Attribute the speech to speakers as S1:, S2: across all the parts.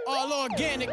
S1: all organic,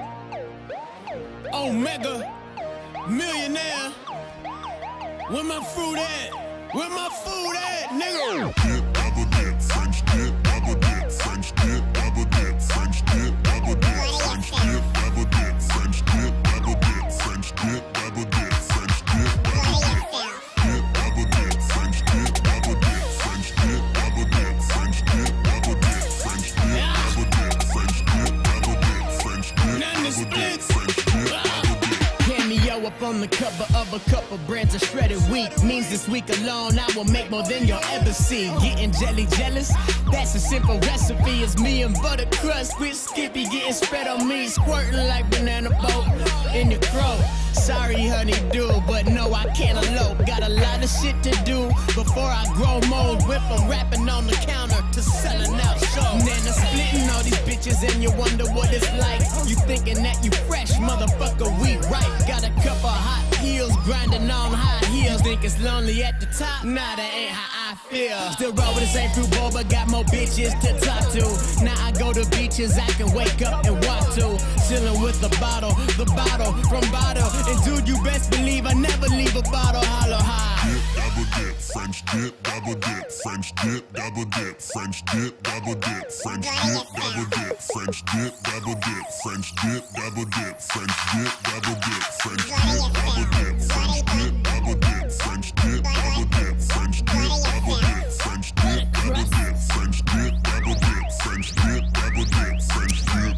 S1: Omega, millionaire. Where my fruit at? Where my food at, nigga?
S2: Dip, double dip, French dip, double dip, French dip, double dip, French dip, double dip, French dip, double dip, French dip, double dip, French dip, double dip, French dip, double dip, dip, double dip, French dip, double dip, French dip, double dip, French dip, double dip, French dip, double dip, French dip, double dip, French dip, double dip, French dip, double dip.
S1: Cameo up on the cover of a couple brands of shredded wheat. Means this week alone I will make more than you'll ever see. Getting jelly jealous? That's a simple recipe. It's me and butter crust with Skippy getting spread on me, squirting like banana boat in your throat. Sorry, honey-do, but no, I can't elope. Got a lot of shit to do before I grow mold. Whip 'em rapping on the counter to selling out shows. Nana splitting all these bitches and you wonder what it's like. You thinking that you fresh, motherfucker, we right. Got a couple hot heels grinding on high heels. Think it's lonely at the top? Nah, that ain't how I feel. Still roll with the same fruit bowl, but got more bitches to talk to. Now I go to beaches I can wake up and walk to. Chilling with the bottle from bottle. And dude, you best believe I never leave a bottle hollow high.
S2: Dip, double dip, French dip, double dip, French dip, double dip, French dip, double dip, French dip, double dip, French dip, double dip, French dip, double dip, French dip, double dip, French dip, double dip, French dip, double dip, French dip, double dip, French dip, double dip, French dip, double dip, French dip, double dip, French dip, double dip, French dip.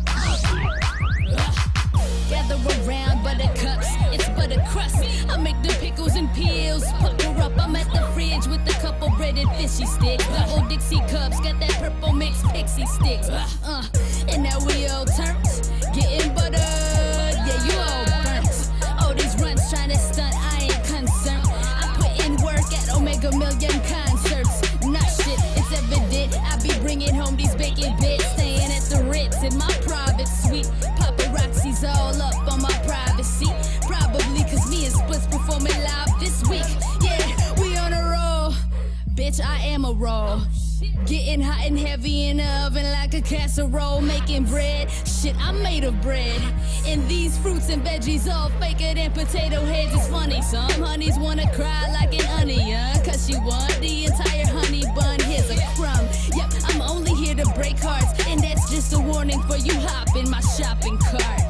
S3: Gather around buttercups, it's butter crust. I make the pickles and peels, pucker up. I'm at the fridge with a couple breaded fishy sticks. The old Dixie cups got that purple mix pixie sticks. And now we all turned, getting butter. Yeah, you all burnt. All these runs trying to stunt, I ain't concerned. I put in work at Omega Million concerts. Not shit, it's evident. I be bringing home these bacon bits, staying at the Ritz in my private suite. Paparazzi's all up on my privacy. Probably cause me and Splits performing live this week. Yeah, we on a roll. Bitch, I am a roll. Getting hot and heavy in the oven like a casserole. Making bread, shit, I'm made of bread. And these fruits and veggies all faker than potato heads. It's funny, some honeys wanna cry like an onion, cause she want the entire honey bun. Here's a crumb. Yep, I'm only here to break hearts, and that's just a warning for you hop in my shopping cart.